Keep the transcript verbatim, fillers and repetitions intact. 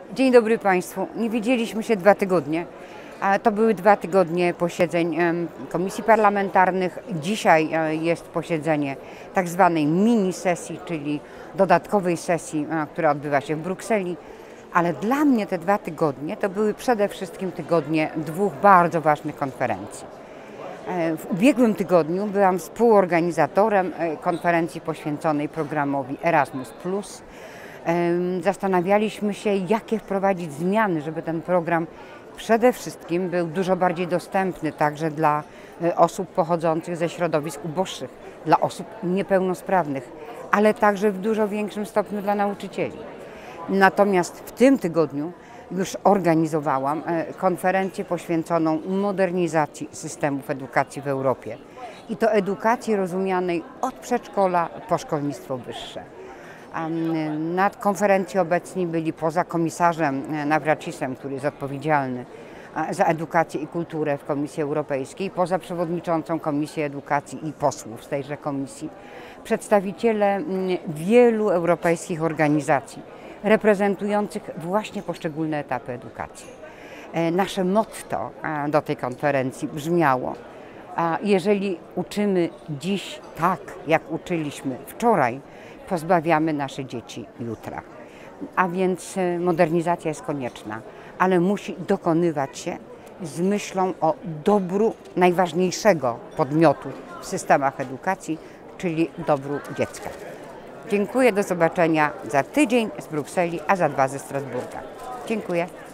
Dzień dobry Państwu. Nie widzieliśmy się dwa tygodnie. To były dwa tygodnie posiedzeń komisji parlamentarnych. Dzisiaj jest posiedzenie tak zwanej mini sesji, czyli dodatkowej sesji, która odbywa się w Brukseli. Ale dla mnie te dwa tygodnie to były przede wszystkim tygodnie dwóch bardzo ważnych konferencji. W ubiegłym tygodniu byłam współorganizatorem konferencji poświęconej programowi Erasmus plus. Zastanawialiśmy się, jakie wprowadzić zmiany, żeby ten program przede wszystkim był dużo bardziej dostępny także dla osób pochodzących ze środowisk uboższych, dla osób niepełnosprawnych, ale także w dużo większym stopniu dla nauczycieli. Natomiast w tym tygodniu już organizowałam konferencję poświęconą modernizacji systemów edukacji w Europie. I to edukacji rozumianej od przedszkola po szkolnictwo wyższe. Na konferencji obecni byli poza komisarzem Navracisem, który jest odpowiedzialny za edukację i kulturę w Komisji Europejskiej, poza przewodniczącą Komisji Edukacji i posłów z tejże komisji, przedstawiciele wielu europejskich organizacji reprezentujących właśnie poszczególne etapy edukacji. Nasze motto do tej konferencji brzmiało: jeżeli uczymy dziś tak, jak uczyliśmy wczoraj, pozbawiamy nasze dzieci jutra. A więc modernizacja jest konieczna, ale musi dokonywać się z myślą o dobru najważniejszego podmiotu w systemach edukacji, czyli dobru dziecka. Dziękuję, do zobaczenia za tydzień z Brukseli, a za dwa ze Strasburga. Dziękuję.